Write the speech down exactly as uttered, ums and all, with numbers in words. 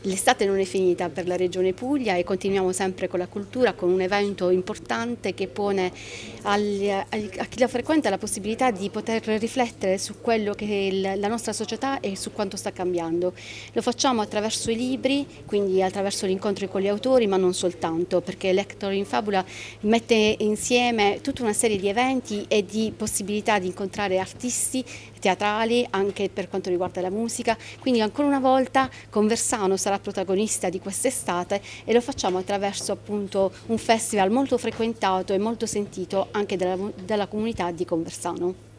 L'estate non è finita per la Regione Puglia e continuiamo sempre con la cultura, con un evento importante che pone agli, a chi la frequenta la possibilità di poter riflettere su quello che è la nostra società e su quanto sta cambiando. Lo facciamo attraverso i libri, quindi attraverso gli incontri con gli autori, ma non soltanto, perché Lector in Fabula mette insieme tutta una serie di eventi e di possibilità di incontrare artisti teatrali, anche per quanto riguarda la musica, quindi ancora una volta Conversano sarà protagonista di quest'estate e lo facciamo attraverso appunto un festival molto frequentato e molto sentito anche dalla, dalla comunità di Conversano.